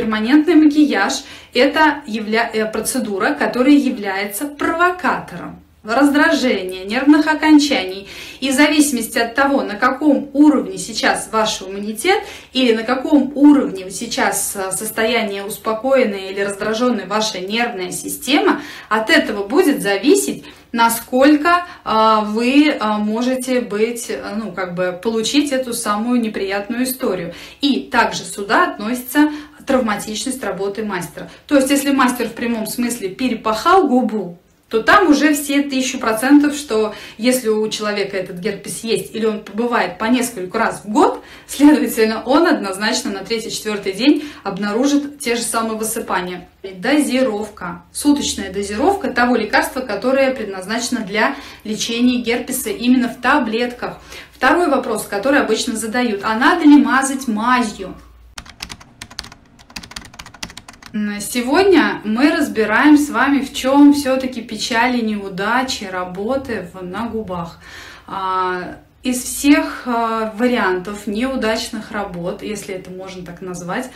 перманентный макияж – это процедура, которая является провокатором раздражения, нервных окончаний. И в зависимости от того, на каком уровне сейчас ваш иммунитет или на каком уровне сейчас состояние успокоенное или раздраженная ваша нервная система, от этого будет зависеть, насколько вы можете быть, получить эту самую неприятную историю. И также сюда относится травматичность работы мастера. То есть, если мастер в прямом смысле перепахал губу, то там уже все 1000%, что если у человека этот герпес есть или он бывает по нескольку раз в год, следовательно, он однозначно на 3-4 день обнаружит те же самые высыпания. Дозировка. Суточная дозировка того лекарства, которое предназначено для лечения герпеса именно в таблетках. Второй вопрос, который обычно задают: а надо ли мазать мазью? Сегодня мы разбираем с вами, в чем все-таки печали, неудачи работы на губах. Из всех вариантов неудачных работ, если это можно так назвать,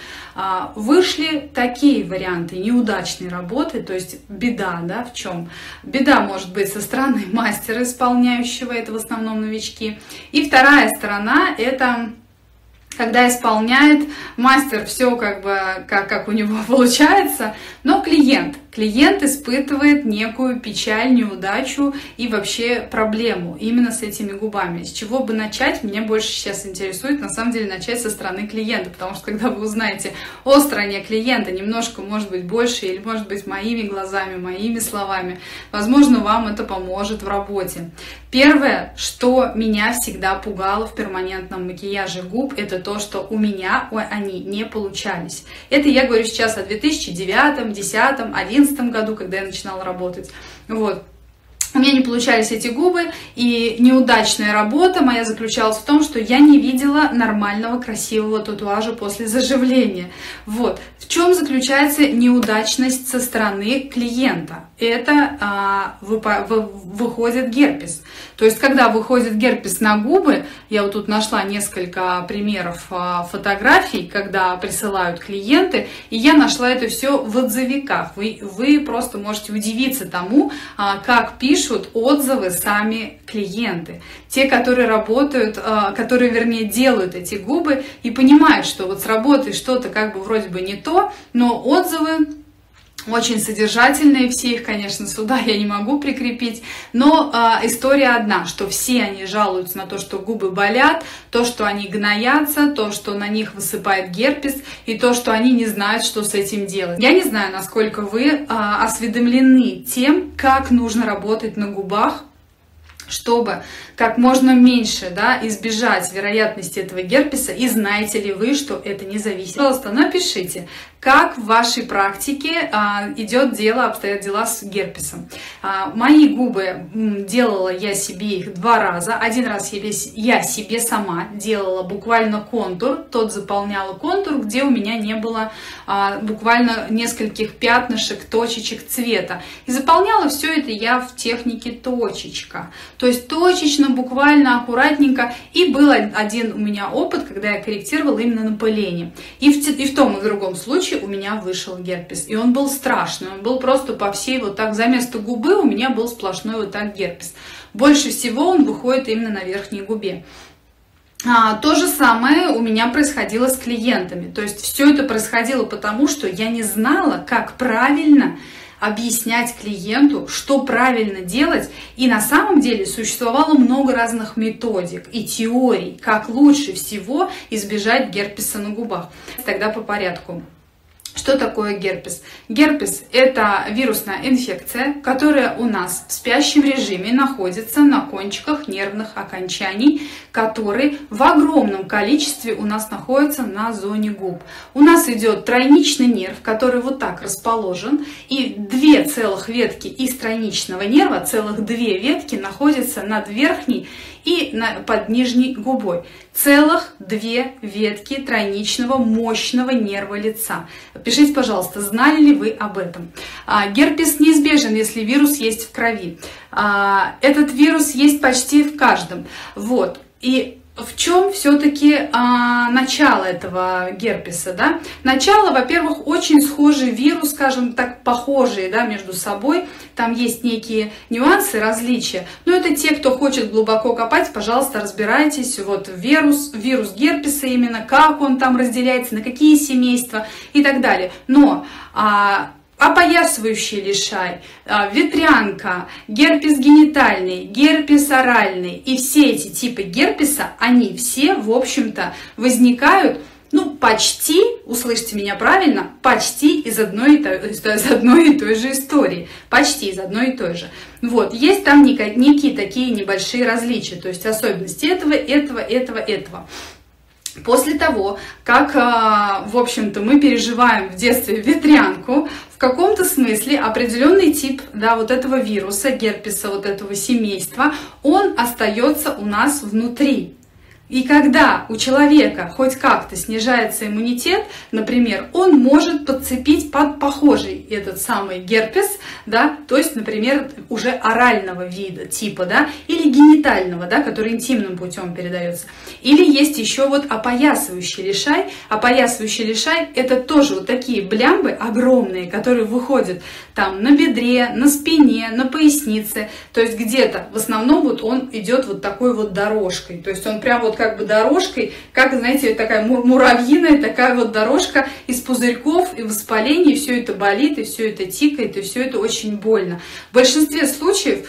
вышли такие варианты неудачной работы, то есть беда, да, в чем? Беда может быть со стороны мастера исполняющего, это в основном новички. И вторая сторона – это когда исполняет мастер все как у него получается, но клиент испытывает некую печаль, неудачу и вообще проблему именно с этими губами. С чего бы начать, меня больше сейчас интересует, на самом деле, начать со стороны клиента, потому что когда вы узнаете о стороне клиента немножко, может быть, больше или, может быть, моими глазами, моими словами, возможно, вам это поможет в работе. Первое, что меня всегда пугало в перманентном макияже губ, это то, что у меня они не получались. Это я говорю сейчас о 2009, 2010, 2011 году, когда я начинала работать. Вот. У меня не получались эти губы, и неудачная работа моя заключалась в том, что я не видела нормального, красивого татуажа после заживления. Вот. В чем заключается неудачность со стороны клиента? Это выходит герпес. То есть, когда выходит герпес на губы, я вот тут нашла несколько примеров фотографий, когда присылают клиенты, и я нашла это все в отзывиках. Вы просто можете удивиться тому, как пишут отзывы сами клиенты. Те, которые работают, которые, делают эти губы и понимают, что вот с работой что-то вроде бы не то, но отзывы очень содержательные, все их, конечно, сюда я не могу прикрепить, но история одна, что все они жалуются на то, что губы болят, то, что они гноятся, то, что на них высыпает герпес, и то, что они не знают, что с этим делать. Я не знаю, насколько вы осведомлены тем, как нужно работать на губах, чтобы как можно меньше избежать вероятности этого герпеса, и знаете ли вы, что это не зависит. Пожалуйста, напишите, как в вашей практике обстоят дела с герпесом. Мои губы делала я себе их 2 раза. Один раз я себе сама делала буквально контур, тот заполняла контур, где у меня не было буквально нескольких пятнышек, точечек цвета. И заполняла все это я в технике точечка. То есть точечно, буквально, аккуратненько. И был один у меня опыт, когда я корректировала именно напыление. И в том и в другом случае у меня вышел герпес. И он был страшный. Он был просто по всей за место губы у меня был сплошной герпес. Больше всего он выходит именно на верхней губе. То же самое у меня происходило с клиентами. То есть все это происходило потому, что я не знала, как правильно объяснять клиенту, что правильно делать. И на самом деле существовало много разных методик и теорий, как лучше всего избежать герпеса на губах. Тогда по порядку. Что такое герпес? Герпес – это вирусная инфекция, которая у нас в спящем режиме находится на кончиках нервных окончаний, которые в огромном количестве у нас находятся на зоне губ. У нас идет тройничный нерв, который вот так расположен, и 2 целых ветки из тройничного нерва, целых 2 ветки находятся над верхней и под нижней губой. Целых 2 ветки тройничного мощного нерва лица. Пишите, пожалуйста, знали ли вы об этом? Герпес неизбежен, если вирус есть в крови. Этот вирус есть почти в каждом. Вот. И в чем все-таки начало этого герпеса, да? Начало, во-первых, очень схожий вирус, скажем так, похожие, да, между собой. Там есть некие нюансы, различия. Но это те, кто хочет глубоко копать, пожалуйста, разбирайтесь. Вот вирус герпеса именно, как он там разделяется, на какие семейства и так далее. Но опоясывающий лишай, ветрянка, герпес генитальный, герпес оральный и все эти типы герпеса, они все, в общем-то, возникают, ну, почти, услышьте меня правильно, почти из одной и той же истории. Почти из одной и той же. Вот, есть там некие такие небольшие различия, то есть особенности этого. После того, как, в общем-то, мы переживаем в детстве ветрянку, в каком-то смысле определенный тип, да, вот этого вируса, герпеса, вот этого семейства, он остается у нас внутри. И когда у человека хоть как-то снижается иммунитет, например, он может подцепить под похожий этот самый герпес, да, то есть, например, уже орального вида, типа, да, или генитального, да, который интимным путем передается. Или есть еще вот опоясывающий лишай. Опоясывающий лишай — это тоже вот такие блямбы огромные, которые выходят там на бедре, на спине, на пояснице, то есть где-то, в основном вот он идет вот такой вот дорожкой, то есть он прям вот как бы дорожкой, как, знаете, такая муравьиная такая вот дорожка из пузырьков и воспалений, все это болит, и все это тикает, и все это очень больно. В большинстве случаев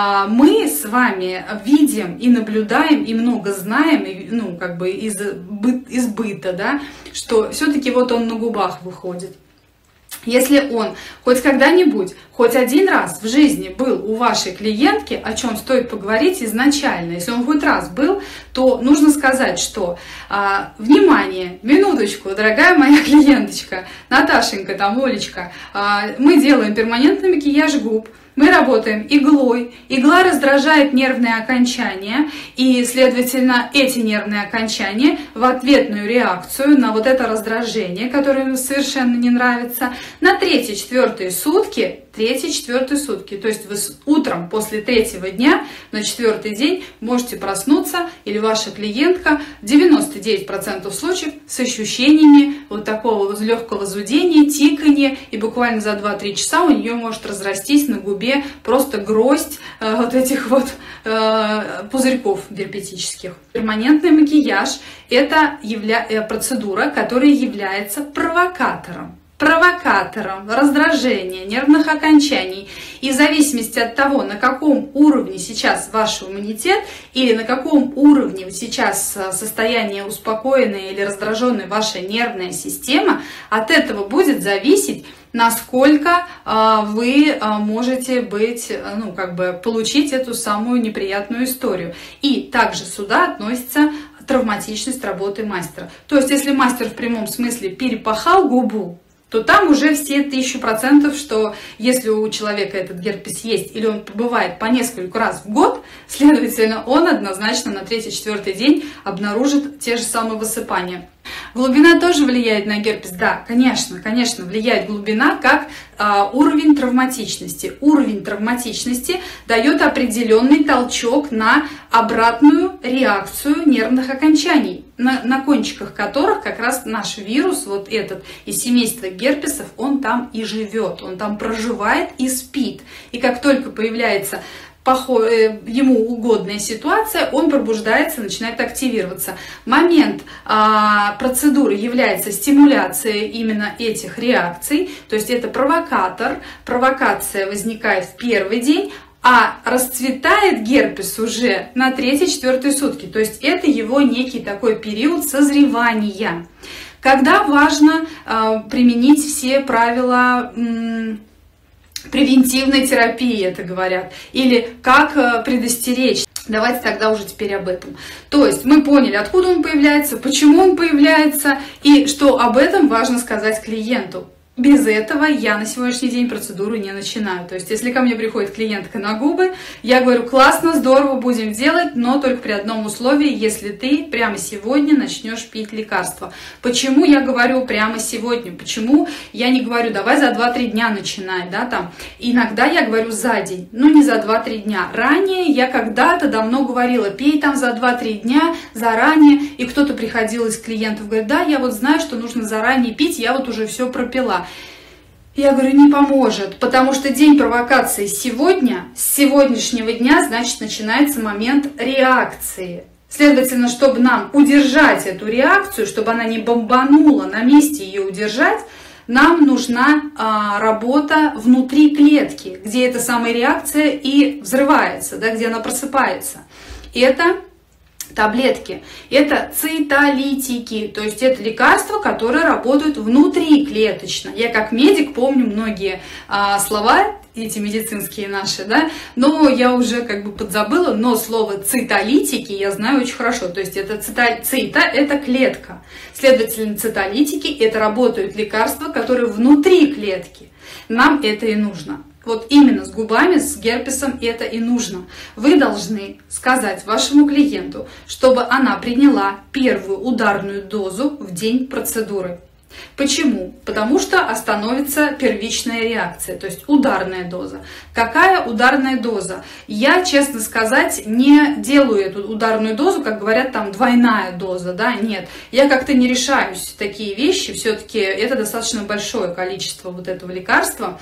мы с вами видим и наблюдаем, и много знаем, и, ну, как бы из быта, да, что все-таки вот он на губах выходит. Если он хоть когда-нибудь, хоть один раз в жизни был у вашей клиентки, о чем стоит поговорить изначально, если он хоть раз был, то нужно сказать, что внимание, минуточку, дорогая моя клиенточка, Наташенька, там, Олечка, мы делаем перманентный макияж губ, мы работаем иглой, игла раздражает нервные окончания, и, следовательно, эти нервные окончания в ответную реакцию на вот это раздражение, которое им совершенно не нравится, на 3-4 сутки, то есть вы утром после 3-го дня на 4-й день можете проснуться, или ваша клиентка в 99% случаев с ощущениями вот такого вот легкого зудения, тикания, и буквально за 2-3 часа у нее может разрастись на губе просто гроздь вот этих вот пузырьков герпетических. Перманентный макияж – это процедура, которая является провокатором раздражения нервных окончаний. И в зависимости от того, на каком уровне сейчас ваш иммунитет или на каком уровне сейчас состояние успокоенное или раздраженная ваша нервная система, от этого будет зависеть, насколько вы можете быть, ну, как бы получить эту самую неприятную историю. И также сюда относится травматичность работы мастера. То есть, если мастер в прямом смысле перепахал губу, то там уже все 1000%, что если у человека этот герпес есть или он бывает по нескольку раз в год, следовательно, он однозначно на 3-4 день обнаружит те же самые высыпания. Глубина тоже влияет на герпес? Да, конечно, влияет глубина как уровень травматичности. Уровень травматичности дает определенный толчок на обратную реакцию нервных окончаний, на кончиках которых как раз наш вирус, вот этот из семейства герпесов, он там и живет, он там проживает и спит. И как только появляется ему угодная ситуация, он пробуждается, начинает активироваться. Момент процедуры является стимуляцией именно этих реакций, то есть это провокатор, провокация возникает в первый день, а расцветает герпес уже на 3-4 сутки, то есть это его некий такой период созревания. Когда важно применить все правила превентивной терапии, это говорят, или как предостеречь. Давайте тогда уже теперь об этом. То есть мы поняли, откуда он появляется, почему он появляется, и что об этом важно сказать клиенту. без этого я на сегодняшний день процедуру не начинаю. То есть, если ко мне приходит клиентка на губы, я говорю: классно, здорово, будем делать, но только при одном условии, если ты прямо сегодня начнешь пить лекарства. Почему я говорю прямо сегодня? Почему я не говорю: давай за 2-3 дня начинай, да, там. Иногда я говорю за день, ну не за 2-3 дня. Ранее я когда-то давно говорила: пей там за 2-3 дня заранее, и кто-то приходил из клиентов, говорит: да, я вот знаю, что нужно заранее пить, я вот уже все пропила. Я говорю: не поможет, потому что день провокации сегодня, с сегодняшнего дня, значит, начинается момент реакции. Следовательно, чтобы нам удержать эту реакцию, чтобы она не бомбанула, на месте ее удержать, нам нужна работа внутри клетки, где эта самая реакция и взрывается, да, где она просыпается. Это таблетки, это цитолитики, то есть это лекарства, которые работают внутриклеточно. Я как медик помню многие слова, эти медицинские наши, да, но я уже как бы подзабыла, но слово цитолитики я знаю очень хорошо, то есть это цита, это клетка, следовательно, цитолитики это работают лекарства, которые внутри клетки, нам это и нужно. Вот именно с губами, с герпесом это и нужно. Вы должны сказать вашему клиенту, чтобы она приняла первую ударную дозу в день процедуры. Почему? Потому что остановится первичная реакция, то есть ударная доза. Какая ударная доза? Я, честно сказать, не делаю эту ударную дозу, как говорят, там двойная доза, да, нет. Я как-то не решаюсь в такие вещи, все-таки это достаточно большое количество вот этого лекарства.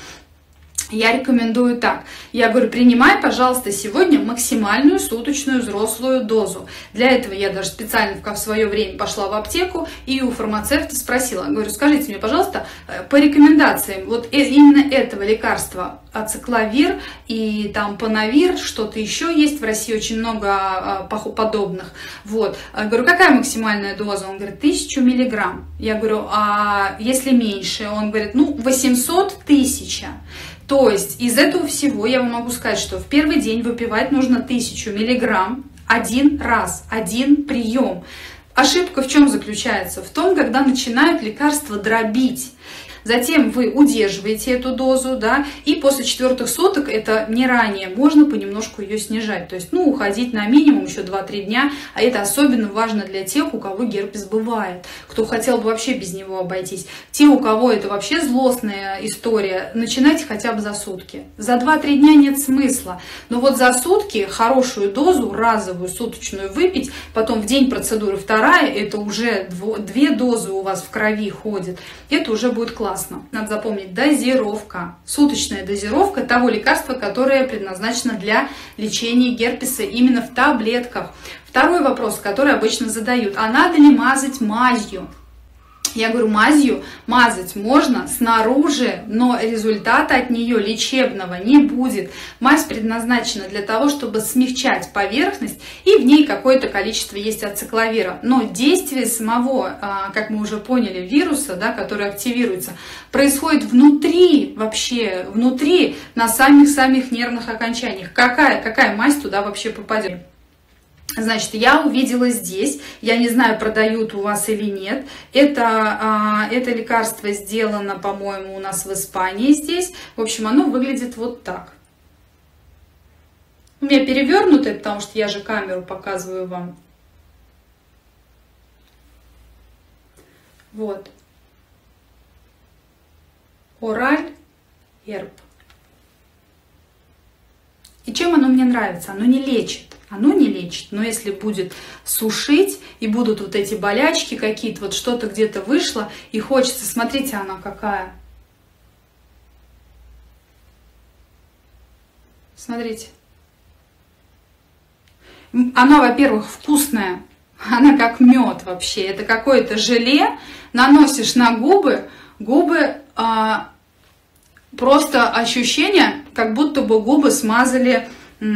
Я рекомендую так. Я говорю: принимай, пожалуйста, сегодня максимальную суточную взрослую дозу. Для этого я даже специально в свое время пошла в аптеку и у фармацевта спросила. Говорю: скажите мне, пожалуйста, по рекомендациям вот именно этого лекарства, ацикловир и там панавир, что-то еще есть, в России очень много подобных. Вот. Говорю: какая максимальная доза? Он говорит: 1000 миллиграмм. Я говорю: а если меньше? Он говорит: ну, 800 1000. То есть из этого всего я вам могу сказать, что в первый день выпивать нужно 1000 миллиграмм один раз, один прием. Ошибка в чем заключается? В том, когда начинают лекарства дробить. Затем вы удерживаете эту дозу, да, и после 4 суток, это не ранее, можно понемножку ее снижать. То есть, ну, уходить на минимум еще 2-3 дня, а это особенно важно для тех, у кого герпес бывает, кто хотел бы вообще без него обойтись. Те, у кого это вообще злостная история, начинайте хотя бы за сутки. За 2-3 дня нет смысла, но вот за сутки хорошую дозу, разовую суточную выпить, потом в день процедуры вторая, это уже 2 дозы у вас в крови ходит, это уже будет классно. Надо запомнить: дозировка, суточная дозировка того лекарства, которое предназначено для лечения герпеса именно в таблетках. Второй вопрос, который обычно задают: а надо ли мазать мазью? Я говорю: мазью мазать можно снаружи, но результата от нее лечебного не будет. Мазь предназначена для того, чтобы смягчать поверхность, и в ней какое-то количество есть ацикловира. Но действие самого, как мы уже поняли, вируса, да, который активируется, происходит внутри, вообще внутри, на самих-самих нервных окончаниях. Какая мазь туда вообще попадет? Значит, я увидела здесь, я не знаю, продают у вас или нет, это лекарство сделано, по-моему, у нас в Испании здесь. В общем, оно выглядит вот так. У меня перевернутое, потому что я же камеру показываю вам. Вот. Ораль Герб. И чем оно мне нравится? Оно не лечит. Оно не лечит, но если будет сушить, и будут вот эти болячки какие-то, вот что-то где-то вышло, и хочется, смотрите, она какая. Смотрите. Она, во-первых, вкусная, она как мед вообще, это какое-то желе, наносишь на губы, просто ощущение, как будто бы губы смазали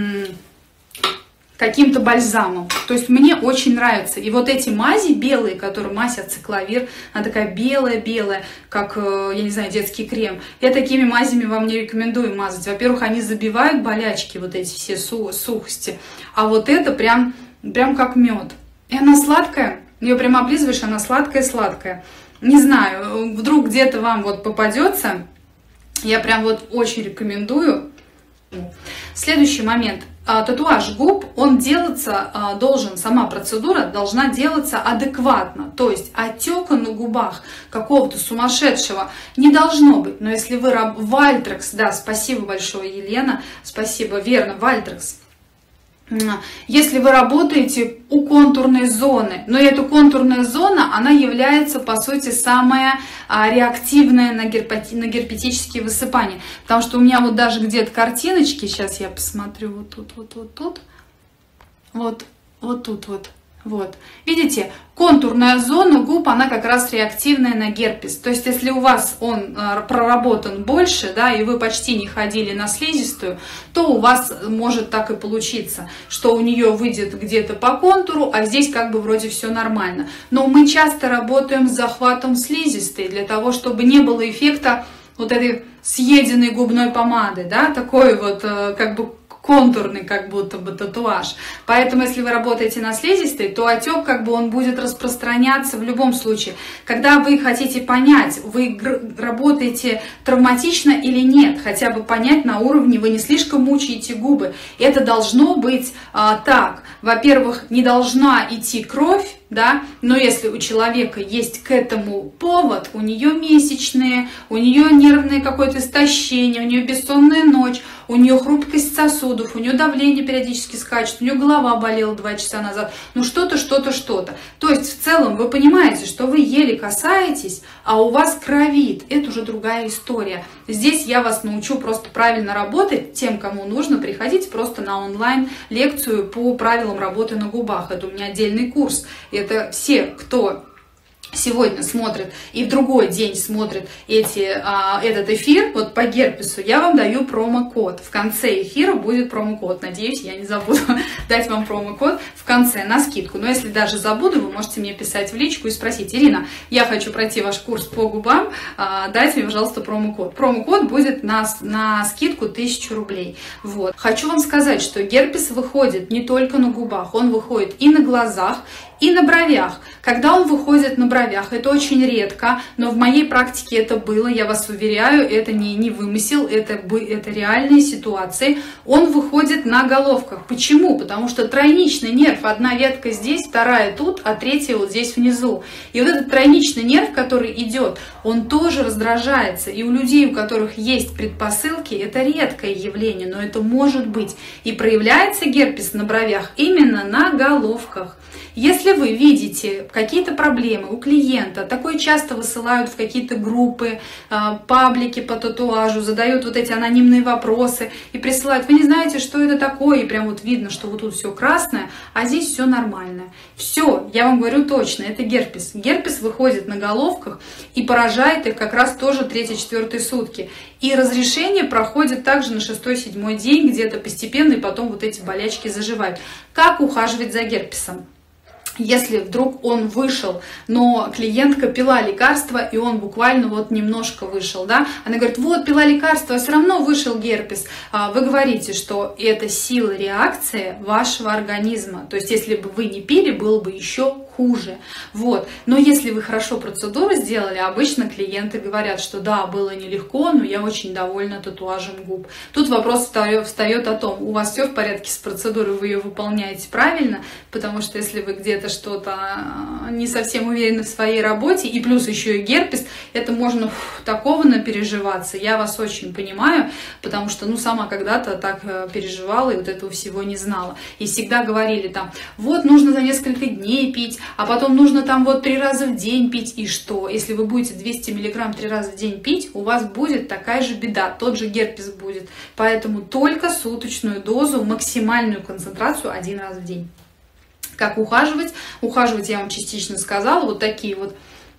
каким-то бальзамом. То есть мне очень нравится. И вот эти мази белые, которые мазь ацикловир, она такая белая-белая, как, я не знаю, детский крем. Я такими мазями вам не рекомендую мазать. Во-первых, они забивают болячки, вот эти все сухости. А вот это прям как мед. И она сладкая. Ее прям облизываешь, она сладкая-сладкая. не знаю, вдруг где-то вам вот попадется, я прям вот очень рекомендую. Следующий момент. Татуаж губ, он делаться должен, сама процедура должна делаться адекватно. То есть отека на губах какого-то сумасшедшего не должно быть. Но если вы Вальтрекс, да, спасибо большое, Елена, спасибо, верно, Вальтрекс. Если вы работаете у контурной зоны, но эта контурная зона, она является, по сути, самая реактивная на герпетические высыпания. Потому что у меня вот даже где-то картиночки, сейчас я посмотрю, вот тут, вот тут, вот тут, вот. Видите, контурная зона губ, она как раз реактивная на герпес. То есть, если у вас он проработан больше, да, и вы почти не ходили на слизистую, то у вас может так и получиться, что у нее выйдет где-то по контуру, а здесь как бы вроде все нормально. Но мы часто работаем с захватом слизистой, для того, чтобы не было эффекта вот этой съеденной губной помады, да, такой вот как бы контурный как будто бы татуаж. Поэтому, если вы работаете на слизистой, то отек как бы он будет распространяться в любом случае. Когда вы хотите понять, вы работаете травматично или нет, хотя бы понять на уровне, вы не слишком мучаете губы. Это должно быть так. Во-первых, не должна идти кровь, да, но если у человека есть к этому повод, у нее месячные, у нее нервное какое-то истощение, у нее бессонная ночь, у нее хрупкость сосудов, у нее давление периодически скачет, у нее голова болела 2 часа назад, ну что-то. То есть в целом вы понимаете, что вы еле касаетесь, а у вас кровит. Это уже другая история. Здесь я вас научу просто правильно работать. Тем, кому нужно, приходите просто на онлайн-лекцию по правилам работы на губах. Это у меня отдельный курс. Это все, кто сегодня смотрит и в другой день смотрит этот эфир, вот по герпесу, я вам даю промокод. В конце эфира будет промокод. Надеюсь, я не забуду дать вам промокод в конце на скидку. Но если даже забуду, вы можете мне писать в личку и спросить: Ирина, я хочу пройти ваш курс по губам, дайте мне, пожалуйста, промокод. Промокод будет на скидку 1000 рублей. Вот. Хочу вам сказать, что герпес выходит не только на губах, он выходит и на глазах, и на бровях. Когда он выходит на бровях, это очень редко, но в моей практике это было, я вас уверяю, это не вымысел, это реальные ситуации. Он выходит на головках. Почему? Потому что тройничный нерв, одна ветка здесь, вторая тут, а третья вот здесь внизу. И вот этот тройничный нерв, который идет, он тоже раздражается. И у людей, у которых есть предпосылки, это редкое явление, но это может быть. И проявляется герпес на бровях именно на головках. Если вы видите какие-то проблемы у клиента, такое часто высылают в какие-то группы, паблики по татуажу, задают вот эти анонимные вопросы и присылают: вы не знаете, что это такое, и прям вот видно, что вот тут все красное, а здесь все нормальное. Все, я вам говорю точно, это герпес. Герпес выходит на головках и поражает их как раз тоже 3-4 сутки. И разрешение проходит также на 6-7 день, где-то постепенно, и потом вот эти болячки заживают. Как ухаживать за герпесом? Если вдруг он вышел, но клиентка пила лекарство, и он буквально вот немножко вышел, да, она говорит: вот, пила лекарство, а все равно вышел герпес. Вы говорите, что это сила реакции вашего организма. То есть, если бы вы не пили, было бы еще хуже. Вот. Но если вы хорошо процедуру сделали, обычно клиенты говорят, что да, было нелегко, но я очень довольна татуажем губ. Тут вопрос встает о том, у вас все в порядке с процедурой, вы ее выполняете правильно, потому что если вы где-то что-то не совсем уверены в своей работе, и плюс еще и герпес, это можно такого напереживаться. Я вас очень понимаю, потому что, ну, сама когда-то так переживала и вот этого всего не знала. И всегда говорили там: вот, нужно за несколько дней пить, а потом нужно там вот 3 раза в день пить. И что? Если вы будете 200 мг 3 раза в день пить, у вас будет такая же беда, тот же герпес будет. Поэтому только суточную дозу, максимальную концентрацию 1 раз в день. Как ухаживать? Ухаживать я вам частично сказала. Вот такие вот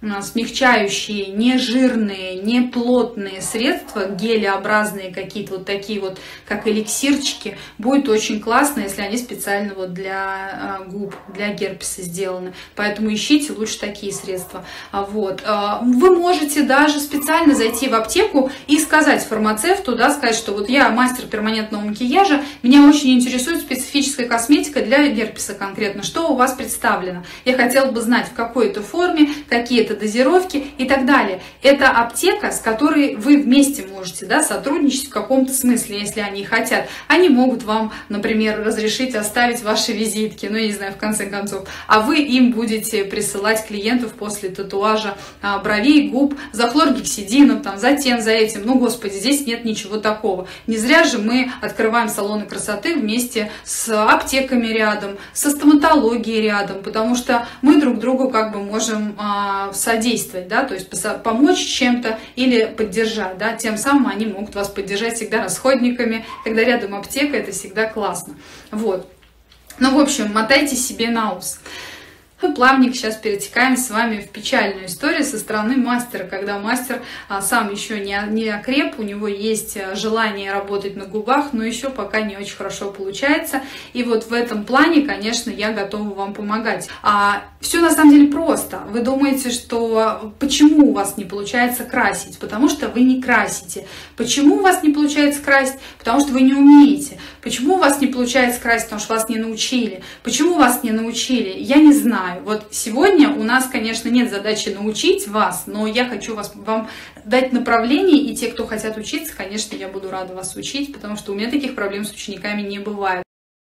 смягчающие, не жирные, не плотные средства, гелеобразные какие-то вот такие вот, как эликсирчики, будет очень классно, если они специально вот для губ, для герпеса сделаны. Поэтому ищите лучше такие средства. Вот. Вы можете даже специально зайти в аптеку и сказать фармацевту, да, сказать, что вот я мастер перманентного макияжа, меня очень интересует специфическая косметика для герпеса конкретно. Что у вас представлено? Я хотела бы знать, в какой это форме, какие это это дозировки и так далее. Это аптека, с которой вы вместе можете, да, сотрудничать в каком-то смысле, если они хотят. Они могут вам, например, разрешить оставить ваши визитки, ну, я не знаю, в конце концов, а вы им будете присылать клиентов после татуажа бровей, губ, за хлоргексидином, там, за тем, за этим. Ну, господи, здесь нет ничего такого. Не зря же мы открываем салоны красоты вместе с аптеками рядом, со стоматологией рядом, потому что мы друг другу как бы можем содействовать, да, то есть помочь чем-то или поддержать, да, тем самым они могут вас поддержать всегда расходниками, когда рядом аптека, это всегда классно. Вот. Ну, в общем, мотайте себе на ус. Мы плавненько сейчас перетекаем с вами в печальную историю со стороны мастера, когда мастер сам еще не окреп, у него есть желание работать на губах, но еще пока не очень хорошо получается. И вот в этом плане, конечно, я готова вам помогать. Все на самом деле просто. Вы думаете, что почему у вас не получается красить? Потому что вы не красите. Почему у вас не получается красить? Потому что вы не умеете. Почему у вас не получается красить? Потому что вас не научили. Почему вас не научили? Я не знаю. Вот сегодня у нас, конечно, нет задачи научить вас, но я хочу вам дать направление, и те, кто хотят учиться, конечно, я буду рада вас учить, потому что у меня таких проблем с учениками не бывает.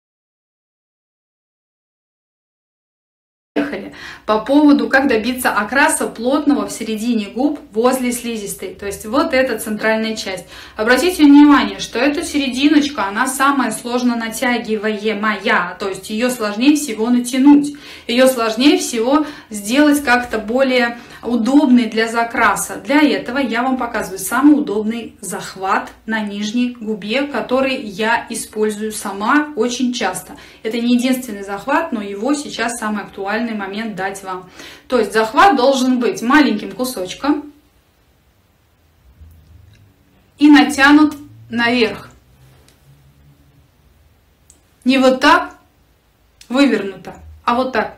По поводу, как добиться окраса плотного в середине губ возле слизистой. То есть вот эта центральная часть. Обратите внимание, что эта серединочка, она самая сложно натягиваемая. То есть ее сложнее всего натянуть. Ее сложнее всего сделать как-то более удобной для закраса. Для этого я вам показываю самый удобный захват на нижней губе, который я использую сама очень часто. Это не единственный захват, но его сейчас самый актуальный момент дать вам. То есть захват должен быть маленьким кусочком и натянут наверх. Не вот так вывернуто, а вот так.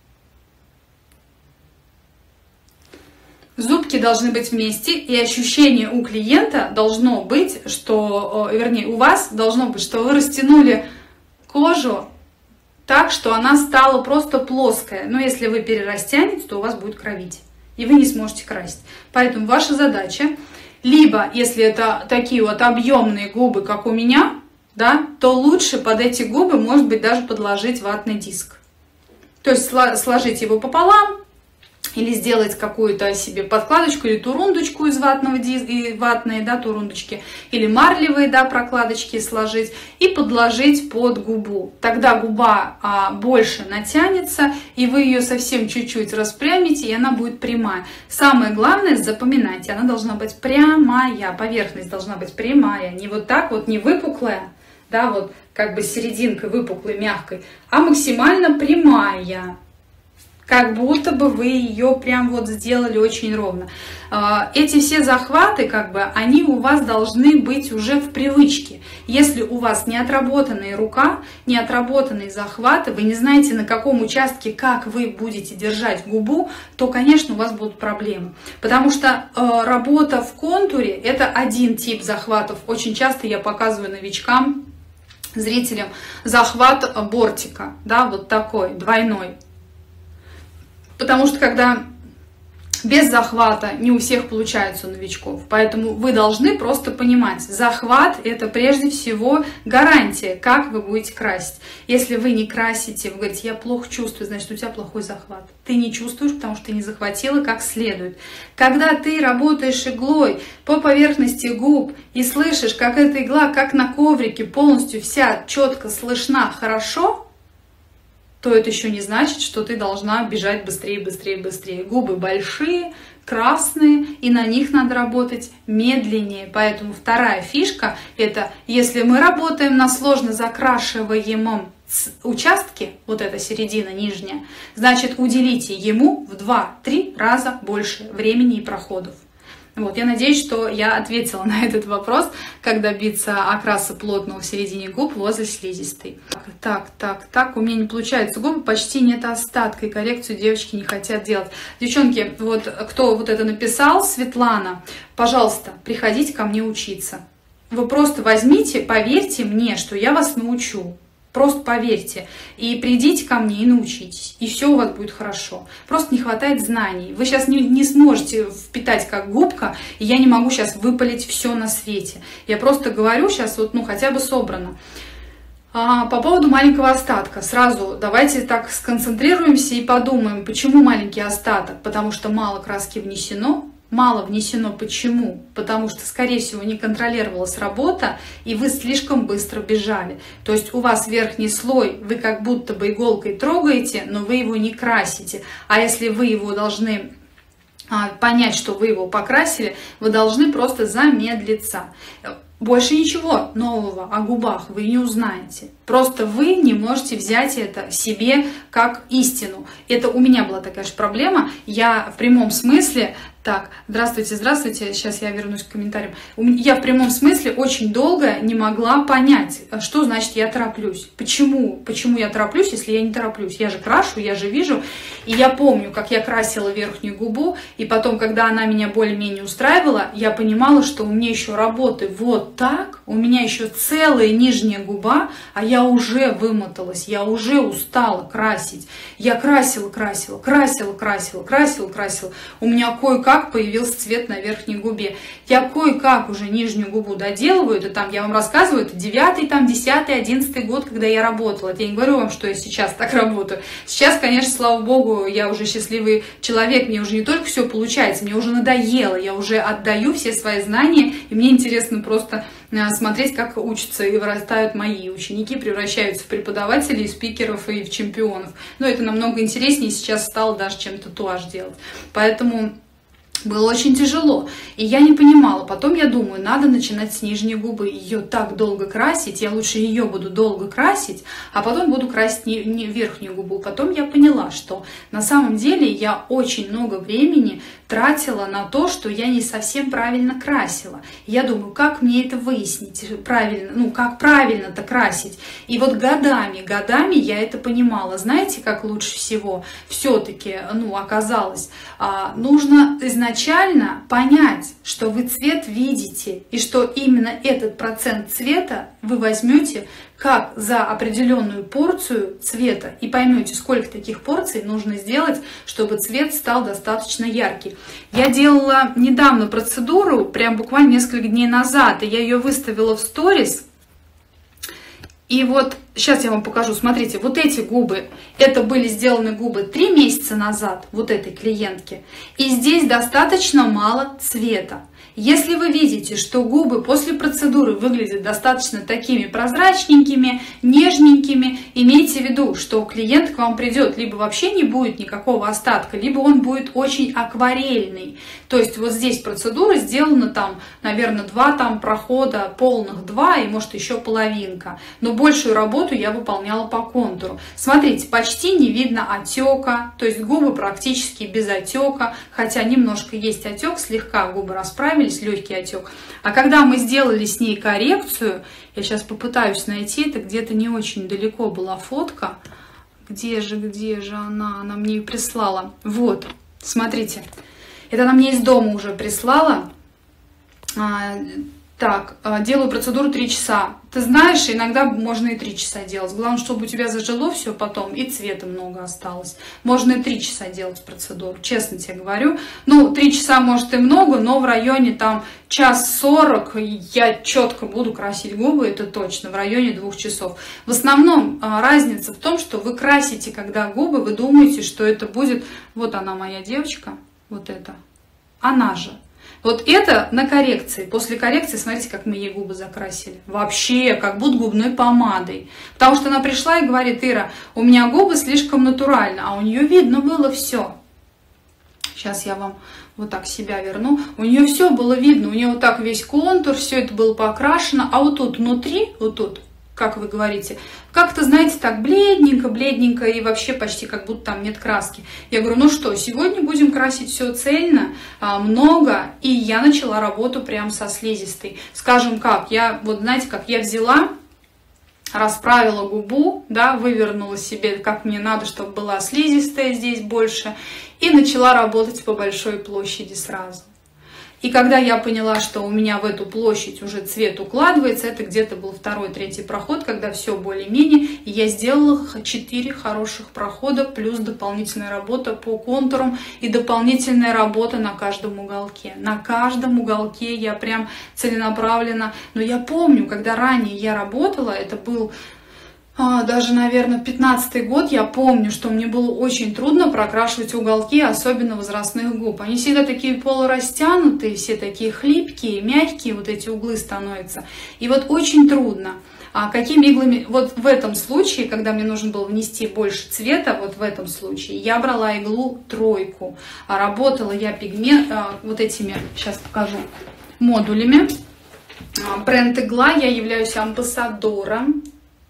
Зубки должны быть вместе, и ощущение у клиента должно быть, что, вернее, у вас должно быть, что вы растянули кожу так, что она стала просто плоская. Но если вы перерастянете, то у вас будет кровить, и вы не сможете красить. Поэтому ваша задача, либо, если это такие вот объемные губы, как у меня, да, то лучше под эти губы, может быть, даже подложить ватный диск. То есть сложить его пополам, или сделать какую-то себе подкладочку или турундочку из ватного диска, ватные, да, турундочки, или марлевые, да, прокладочки сложить и подложить под губу. Тогда губа больше натянется, и вы ее совсем чуть-чуть распрямите, и она будет прямая. Самое главное, запоминайте, она должна быть прямая, поверхность должна быть прямая, не вот так вот, не выпуклая, да, вот как бы серединкой выпуклой, мягкой, а максимально прямая. Как будто бы вы ее прям вот сделали очень ровно. Эти все захваты, как бы, они у вас должны быть уже в привычке. Если у вас не отработанная рука, не отработанные захваты, вы не знаете, на каком участке, как вы будете держать губу, то, конечно, у вас будут проблемы. Потому что работа в контуре – это один тип захватов. Очень часто я показываю новичкам, зрителям, захват бортика, да, вот такой, двойной. Потому что когда без захвата не у всех получается у новичков. Поэтому вы должны просто понимать, захват – это прежде всего гарантия, как вы будете красить. Если вы не красите, вы говорите, я плохо чувствую, значит, у тебя плохой захват. Ты не чувствуешь, потому что ты не захватила как следует. Когда ты работаешь иглой по поверхности губ и слышишь, как эта игла, как на коврике, полностью вся четко слышна хорошо, то это еще не значит, что ты должна бежать быстрее, быстрее, быстрее. Губы большие, красные, и на них надо работать медленнее. Поэтому вторая фишка – это если мы работаем на сложно закрашиваемом участке, вот эта середина нижняя, значит, уделите ему в 2-3 раза больше времени и проходов. Вот, я надеюсь, что я ответила на этот вопрос, как добиться окраса плотного в середине губ возле слизистой. Так, у меня не получается губы, почти нет остатка, и коррекцию девочки не хотят делать. Девчонки, вот кто вот это написал, Светлана, пожалуйста, приходите ко мне учиться. Вы просто возьмите, поверьте мне, что я вас научу. Просто поверьте. И придите ко мне и научитесь. И все у вас будет хорошо. Просто не хватает знаний. Вы сейчас не сможете впитать как губка, и я не могу сейчас выпалить все на свете. Я просто говорю сейчас, вот, ну, хотя бы собрано. По поводу маленького остатка. Сразу давайте так сконцентрируемся и подумаем, почему маленький остаток. Потому что мало краски внесено. Мало внесено почему? Потому что, скорее всего, не контролировалась работа, и вы слишком быстро бежали. То есть у вас верхний слой, вы как будто бы иголкой трогаете, но вы его не красите. А если вы его должны понять, что вы его покрасили, вы должны просто замедлиться. Больше ничего нового о губах вы не узнаете. Просто вы не можете взять это себе как истину. Это у меня была такая же проблема. Я в прямом смысле... Так, здравствуйте, здравствуйте. Сейчас я вернусь к комментариям. Я в прямом смысле очень долго не могла понять, что значит я тороплюсь. Почему я тороплюсь, если я не тороплюсь? Я же крашу, я же вижу. И я помню, как я красила верхнюю губу, и потом, когда она меня более-менее устраивала, я понимала, что у меня еще работы вот так, у меня еще целая нижняя губа, а я уже вымоталась, я уже устала красить. Я красила. У меня кое-как появился цвет на верхней губе. Я кое-как уже нижнюю губу доделываю, это там, я вам рассказываю, это 9-й, там, 10-й, 11-й год, когда я работала. Это я не говорю вам, что я сейчас так работаю. Сейчас, конечно, слава богу, я уже счастливый человек, мне уже не только все получается, мне уже надоело, я уже отдаю все свои знания, и мне интересно просто смотреть, как учатся и вырастают мои ученики, превращаются в преподавателей, спикеров и в чемпионов. Но это намного интереснее сейчас стало даже, чем татуаж делать. Поэтому... было очень тяжело, и я не понимала. Потом я думаю, надо начинать с нижней губы, ее так долго красить, я лучше ее буду долго красить, а потом буду красить верхнюю губу. Потом я поняла, что на самом деле я очень много времени тратила на то, что я не совсем правильно красила. Я думаю, как мне это выяснить правильно, ну как правильно-то красить. И вот годами я это понимала. Знаете, как лучше всего все-таки, оказалось, нужно изначально понять, что вы цвет видите, и что именно этот процент цвета вы возьмете как за определенную порцию цвета, и поймете, сколько таких порций нужно сделать, чтобы цвет стал достаточно яркий. Я делала недавно процедуру, прям буквально несколько дней назад, и я ее выставила в сторис. И вот сейчас я вам покажу, смотрите, вот эти губы, это были сделаны губы 3 месяца назад, вот этой клиентки, и здесь достаточно мало цвета. Если вы видите, что губы после процедуры выглядят достаточно такими прозрачненькими, нежненькими, имейте в виду, что клиент к вам придет, либо вообще не будет никакого остатка, либо он будет очень акварельный. То есть вот здесь процедура сделана там, наверное, 2 там прохода, полных 2 и может еще половинка. Но большую работу я выполняла по контуру. Смотрите, почти не видно отека, то есть губы практически без отека, хотя немножко есть отек, слегка губы расправились, легкий отек. А когда мы сделали с ней коррекцию, я сейчас попытаюсь найти, это где-то не очень далеко была фотка. Где же она? Она мне ее прислала. Вот, смотрите. Это она мне из дома уже прислала. Так, делаю процедуру 3 часа. Ты знаешь, иногда можно и 3 часа делать. Главное, чтобы у тебя зажило все потом, и цвета много осталось. Можно и 3 часа делать процедуру, честно тебе говорю. 3 часа может и много, но в районе там 1:40 я четко буду красить губы, это точно, в районе 2 часов. В основном разница в том, что вы красите, когда губы, вы думаете, что это будет... Вот она, моя девочка, вот это. Она же. Вот это на коррекции. После коррекции, смотрите, как мы ей губы закрасили. Вообще, как будто губной помадой. Потому что она пришла и говорит: Ира, у меня губы слишком натурально, а у нее видно было все. Сейчас я вам вот так себя верну. У нее все было видно, у нее вот так весь контур, все это было покрашено. А вот тут внутри, вот тут, как вы говорите, как-то, знаете, так бледненько и вообще почти как будто там нет краски. Я говорю, ну что, сегодня будем красить все цельно, много, и я начала работу прям со слизистой. Скажем как, вот знаете, как я взяла, расправила губу, да, вывернула себе, как мне надо, чтобы была слизистая здесь больше, и начала работать по большой площади сразу. И когда я поняла, что у меня в эту площадь уже цвет укладывается, это где-то был 2-3 проход, когда все более-менее, и я сделала 4 хороших прохода, плюс дополнительная работа по контурам и дополнительная работа на каждом уголке. На каждом уголке я прям целенаправленно, но я помню, когда ранее я работала, это был даже, наверное, 15-й год, я помню, что мне было очень трудно прокрашивать уголки, особенно возрастных губ. Они всегда такие полурастянутые, все такие хлипкие, мягкие, вот эти углы становятся. И вот очень трудно. А какими иглами? Вот в этом случае, когда мне нужно было внести больше цвета, вот в этом случае, я брала иглу 3. Работала я пигмент, вот этими, сейчас покажу, модулями. Бренд Игла, я являюсь амбассадором.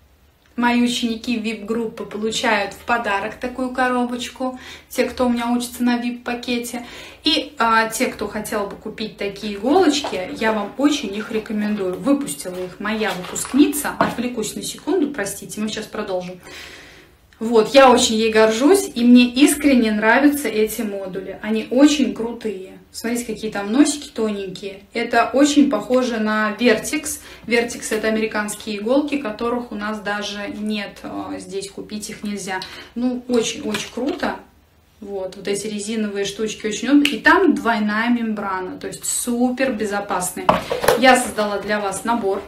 Мои ученики VIP-группы получают в подарок такую коробочку, те, кто у меня учится на VIP-пакете. И те, кто хотел бы купить такие иголочки, я вам очень их рекомендую. Выпустила их моя выпускница. Отвлекусь на секунду, простите, мы сейчас продолжим. Вот, я очень ей горжусь, и мне искренне нравятся эти модули. Они очень крутые. Смотрите, какие там носики тоненькие. Это очень похоже на Vertex. Vertex — это американские иголки, которых у нас даже нет. Здесь купить их нельзя. Ну, очень-очень круто. Вот эти резиновые штучки очень удобные. И там двойная мембрана, то есть супер безопасные. Я создала для вас набор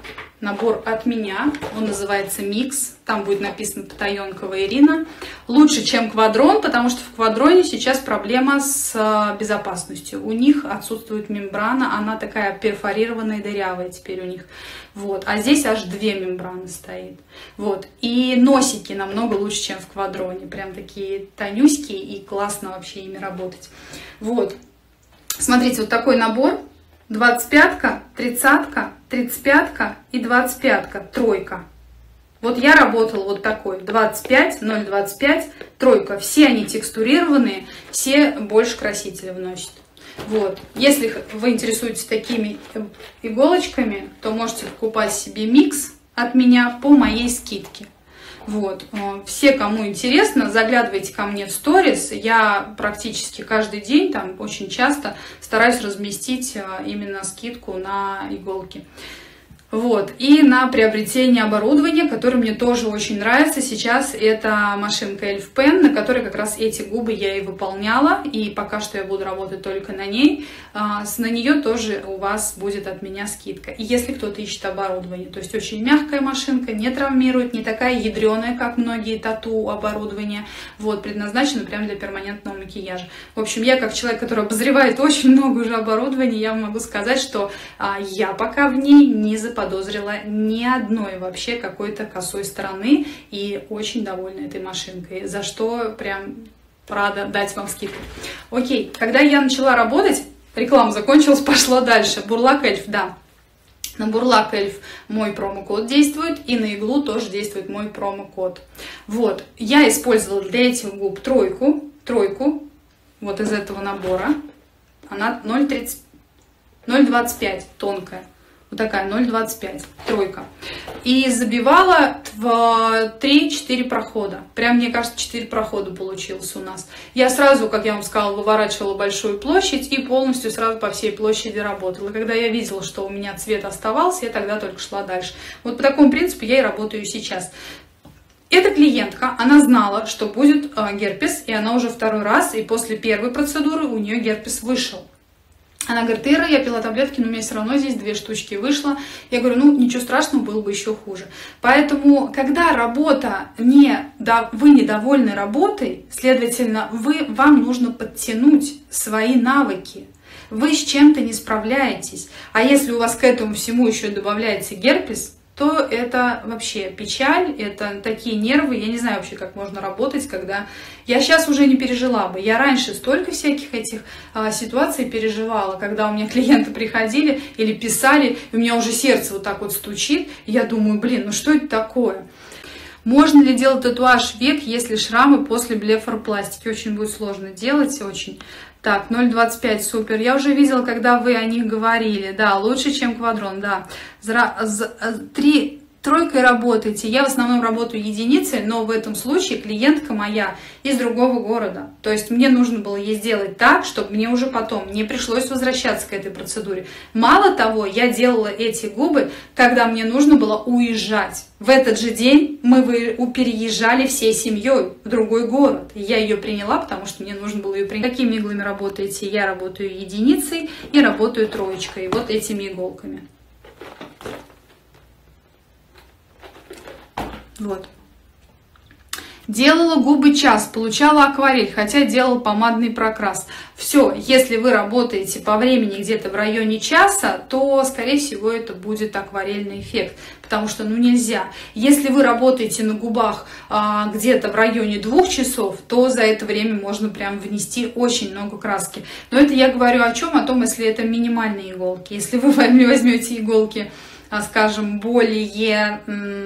от меня. Он называется «Микс». Там будет написано «Потаенкова Ирина». Лучше, чем «Квадрон», потому что в «Квадроне» сейчас проблема с безопасностью. У них отсутствует мембрана, она такая перфорированная, дырявая теперь у них. Вот. А здесь аж 2 мембраны стоит. Вот. И носики намного лучше, чем в «Квадроне». Прям такие тонюськие, и классно вообще ими работать. Вот. Смотрите, вот такой набор. 25-ка, 30-ка, 35-ка и 25-ка, 3. Вот я работала вот такой, 25, 0,25, 3. Все они текстурированные, все больше красителя вносят. Вот. Если вы интересуетесь такими иголочками, то можете покупать себе микс от меня по моей скидке. Вот. Все, кому интересно, заглядывайте ко мне в сторис. Я практически каждый день, там очень часто стараюсь разместить именно скидку на иголки. Вот. И на приобретение оборудования, которое мне тоже очень нравится сейчас, это машинка Elf Pen, на которой как раз эти губы я и выполняла, и пока что я буду работать только на ней. На нее тоже у вас будет от меня скидка. И если кто-то ищет оборудование, то есть очень мягкая машинка, не травмирует, не такая ядреная, как многие тату оборудование, вот, предназначена прямо для перманентного макияжа. В общем, я как человек, который обозревает очень много уже оборудования, я могу сказать, что я пока в ней не заподозрила ни одной вообще какой-то косой стороны, и очень довольна этой машинкой, за что прям рада дать вам скидку. Окей, когда я начала работать, реклама закончилась, пошла дальше. Бурлак Эльф, да. На Бурлак Эльф мой промокод действует, и на иглу тоже действует мой промокод. Вот, я использовала для этих губ тройку, вот из этого набора. Она 0,25, тонкая. Вот такая, 0,25, 3. И забивала в 3-4 прохода. Прям, мне кажется, 4 прохода получилось у нас. Я сразу, как я вам сказала, выворачивала большую площадь и полностью сразу по всей площади работала. Когда я видела, что у меня цвет оставался, я тогда только шла дальше. Вот по такому принципу я и работаю сейчас. Эта клиентка, она знала, что будет герпес, и она уже 2-й раз, и после первой процедуры у нее герпес вышел. Она говорит: Ира, я пила таблетки, но у меня все равно здесь 2 штучки вышло. Я говорю: ну ничего страшного, было бы еще хуже. Поэтому, когда работа вы недовольны работой, следовательно, вам нужно подтянуть свои навыки. Вы с чем-то не справляетесь. А если у вас к этому всему еще добавляется герпес, то это вообще печаль, это такие нервы. Я не знаю вообще, как можно работать, когда... Я сейчас уже не пережила бы. Я раньше столько всяких этих ситуаций переживала, когда у меня клиенты приходили или писали, и у меня уже сердце вот так вот стучит, и я думаю: блин, ну что это такое? Можно ли делать татуаж век, если шрамы после блефаропластики? Очень будет сложно делать, очень. Так, 0,25, супер. Я уже видела, когда вы о них говорили. Да, лучше, чем Квадрон, да. тройкой работаете. Я в основном работаю единицей, но в этом случае клиентка моя из другого города. То есть мне нужно было ей сделать так, чтобы мне уже потом не пришлось возвращаться к этой процедуре. Мало того, я делала эти губы, когда мне нужно было уезжать. В этот же день мы переезжали всей семьей в другой город. Я ее приняла, потому что мне нужно было ее принять. Какими иглами работаете? Я работаю единицей и работаю троечкой. Вот этими иголками. Вот. Делала губы час, получала акварель, хотя делала помадный прокрас. Все, если вы работаете по времени где-то в районе часа, то, скорее всего, это будет акварельный эффект, потому что, ну, нельзя. Если вы работаете на губах где-то в районе 2 часов, то за это время можно прям внести очень много краски. Но это я говорю о чем? О том, если это минимальные иголки. Если вы возьмете иголки, скажем, более...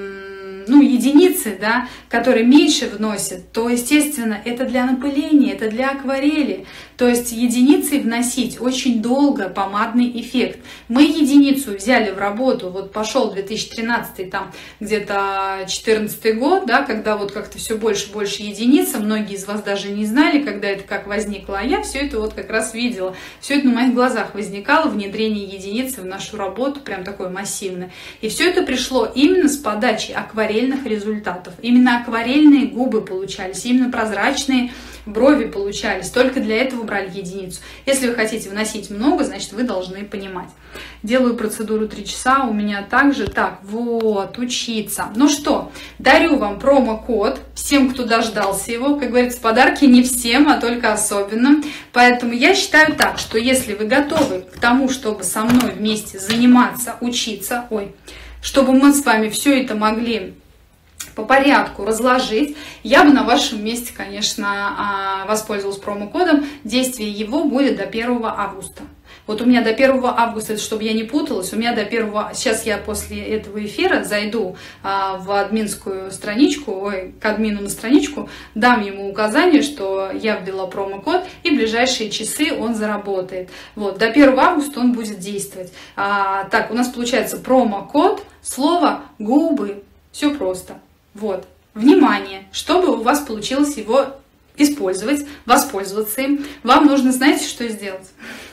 единицы, да, которые меньше вносят, то, естественно, это для напыления, это для акварели. То есть единицей вносить очень долго помадный эффект. Мы единицу взяли в работу, вот пошел 2013, там где-то 2014 год, да, когда вот как-то все больше и больше единиц, многие из вас даже не знали, когда это как возникло, а я все это вот как раз видела. Все это на моих глазах возникало, внедрение единицы в нашу работу, прям такое массивное. И все это пришло именно с подачи акварельных результатов. Именно акварельные губы получались, именно прозрачные брови получались. Только для этого брали единицу. Если вы хотите вносить много, значит, вы должны понимать. Делаю процедуру 3 часа, у меня также. Так, вот, учиться. Ну что, дарю вам промокод всем, кто дождался его. Как говорится, подарки не всем, а только особенным. Поэтому я считаю так, что если вы готовы к тому, чтобы со мной вместе заниматься, учиться, чтобы мы с вами все это могли по порядку разложить, я бы на вашем месте, конечно, воспользовалась промокодом. Действие его будет до 1 августа. Вот у меня до 1 августа, чтобы я не путалась, у меня до 1... Сейчас я после этого эфира зайду в админскую страничку, к админу на страничку, дам ему указание, что я ввела промокод, и в ближайшие часы он заработает. Вот, до 1 августа он будет действовать. Так, у нас получается промокод, слово «губы». Все просто. Вот, внимание, чтобы у вас получилось его использовать, воспользоваться им, вам нужно, знаете, что сделать?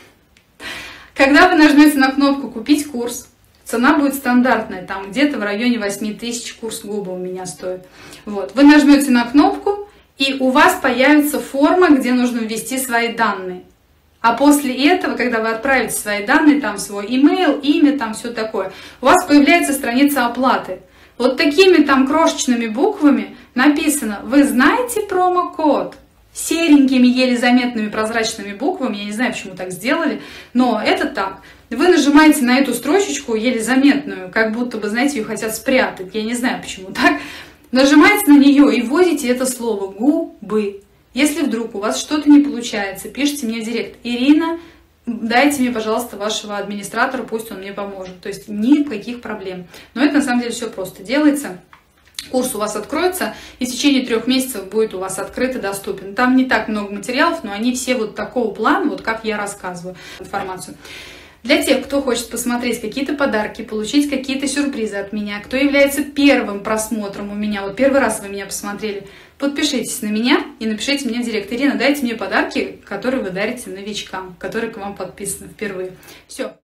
Когда вы нажмете на кнопку «Купить курс», цена будет стандартная, там где-то в районе 8000 курс губы у меня стоит. Вот, вы нажмете на кнопку, и у вас появится форма, где нужно ввести свои данные. А после этого, когда вы отправите свои данные, там свой email, имя, там все такое, у вас появляется страница оплаты. Вот такими там крошечными буквами написано: вы знаете промокод? Серенькими, еле заметными прозрачными буквами, я не знаю, почему так сделали, но это так. Вы нажимаете на эту строчечку, еле заметную, как будто бы, знаете, ее хотят спрятать, я не знаю, почему так. Нажимаете на нее и вводите это слово «губы». Если вдруг у вас что-то не получается, пишите мне в директ: Ирина, дайте мне, пожалуйста, вашего администратора, пусть он мне поможет. То есть никаких проблем. Но это на самом деле все просто делается. Курс у вас откроется, и в течение 3 месяцев будет у вас открыт и доступен. Там не так много материалов, но они все вот такого плана, вот как я рассказываю информацию. Для тех, кто хочет посмотреть какие-то подарки, получить какие-то сюрпризы от меня, кто является первым просмотром у меня, вот первый раз вы меня посмотрели, подпишитесь на меня и напишите мне в директ: Ирина, дайте мне подарки, которые вы дарите новичкам, которые к вам подписаны впервые. Все.